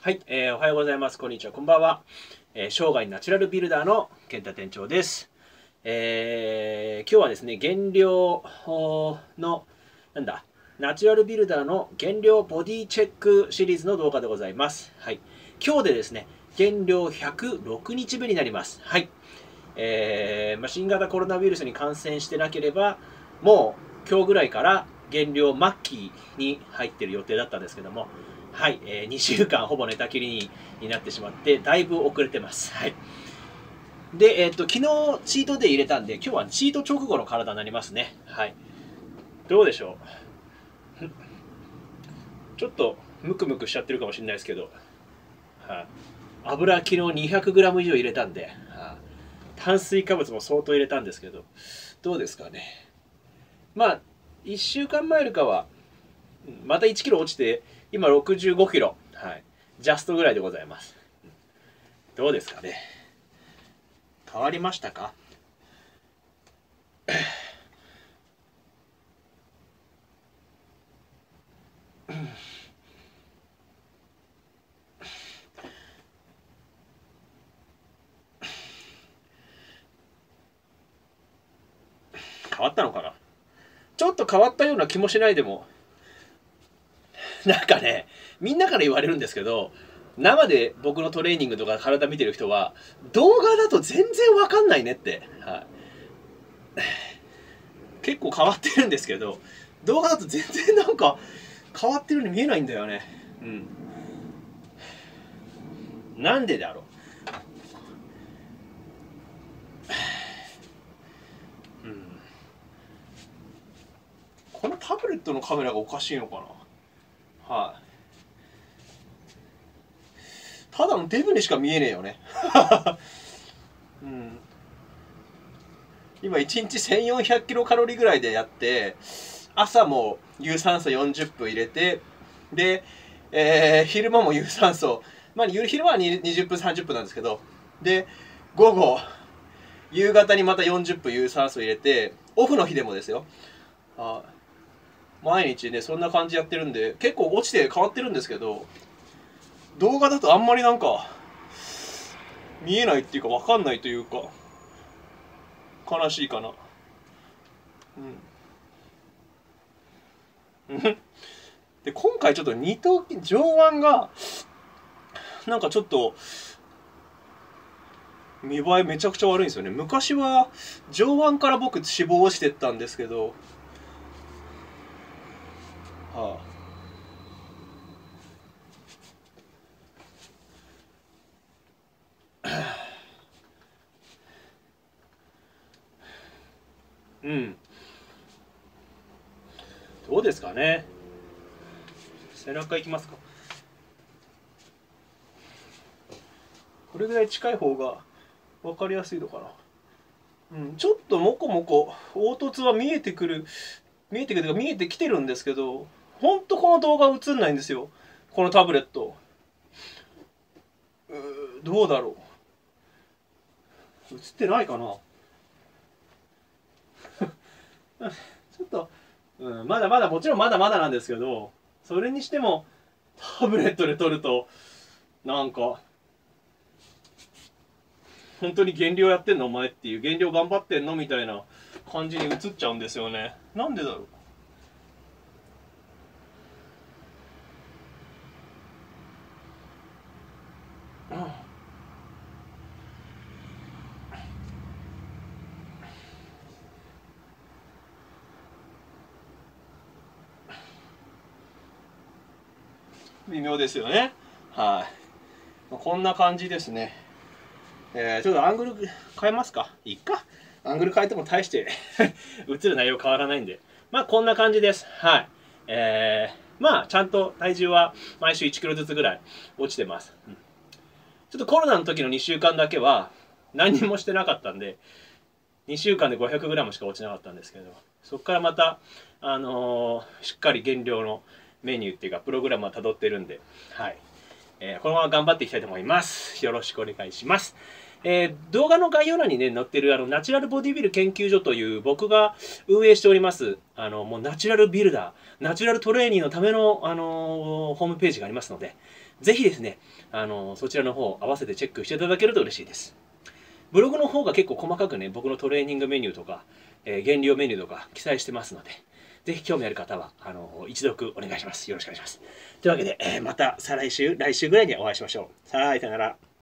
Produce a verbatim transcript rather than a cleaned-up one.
はい、えーおはようございます。こんにちは。こんばんは。えー生涯ナチュラルビルダーの健太店長です。えー今日はですね、減量の、なんだ、ナチュラルビルダーの減量ボディチェックシリーズの動画でございます。はい。今日でですね、減量ひゃくろくにちめになります。はい。えーまあ、新型コロナウイルスに感染してなければ、もう今日ぐらいから減量末期に入っている予定だったんですけども、はい、えー、にしゅうかんほぼ寝たきりにになってしまって、だいぶ遅れてます。はい。で、えっ、と、昨日チートデー入れたんで、今日はチート直後の体になりますね。はい。どうでしょう。ちょっとムクムクしちゃってるかもしれないですけど、はい、油昨日 にひゃくグラム 以上入れたんで、はい、炭水化物も相当入れたんですけど、どうですかね。まあ、いっしゅうかんまえよりかは、またいちキロ落ちて、今ろくじゅうごキロ、はい、ジャストぐらいでございます。どうですかね。変わりましたか？変わったのかな。ちょっと変わったような気もしないでも、なんかね、みんなから言われるんですけど、生で僕のトレーニングとか体見てる人は、動画だと全然わかんないねって、はい、結構変わってるんですけど、動画だと全然なんか変わってるように見えないんだよね。うん。なんでだろう。うん。このタブレットのカメラがおかしいのかな。はい、ただのデブにしか見えねえよね。うん、今いちにちせんよんひゃくキロカロリーぐらいでやって、朝も有酸素よんじゅっぷん入れて、で、えー、昼間も有酸素、まあ、昼間はにじゅっぷんさんじゅっぷんなんですけど、で午後夕方にまたよんじゅっぷん有酸素入れて、オフの日でもですよ、あ、毎日ねそんな感じやってるんで、結構落ちて変わってるんですけど、動画だとあんまりなんか見えないっていうか分かんないというか、悲しいかな。うんで、今回ちょっと二頭筋上腕がなんかちょっと見栄えめちゃくちゃ悪いんですよね。昔は上腕から僕脂肪落ちてったんですけど、はあ、うん、どうですかね。背中いきますか。これぐらい近い方が分かりやすいのかな。うん、ちょっとモコモコ凹凸は見えてくる見えてくるというか見えてきてるんですけど、ほんとこの動画映んないんですよ、このタブレット。うーどうだろう、映ってないかな。ちょっと、うん、まだまだもちろんまだまだなんですけど、それにしてもタブレットで撮るとなんか本当に減量やってんのお前っていう、減量頑張ってんのみたいな感じに映っちゃうんですよね。なんでだろう。微妙ですよね。はい、こんな感じですね。えー、ちょっとアングル変えますか。いっか。アングル変えても大して映る内容変わらないんで。まあこんな感じです。はい。えー、まあちゃんと体重は毎週いちキロずつぐらい落ちてます。うん、ちょっとコロナの時のにしゅうかんだけは何にもしてなかったんで、にしゅうかんで ごひゃくグラム しか落ちなかったんですけど、そこからまた、あのー、しっかり減量のメニューっていうかプログラムはたどってるんで、はい、えー、このまま頑張っていきたいと思います。よろしくお願いします。 えー動画の概要欄にね、載ってるあのナチュラルボディビル研究所という僕が運営しております、あのもうナチュラルビルダー、ナチュラルトレーニーのための、あのーホームページがありますので、ぜひですね、あのーそちらの方合わせてチェックしていただけると嬉しいです。ブログの方が結構細かくね、僕のトレーニングメニューとか、えー減量メニューとか記載してますので、ぜひ興味ある方は、あのー一読お願いします。よろしくお願いします。というわけで、えーまた再来週、来週ぐらいにお会いしましょう。さあ、さよなら。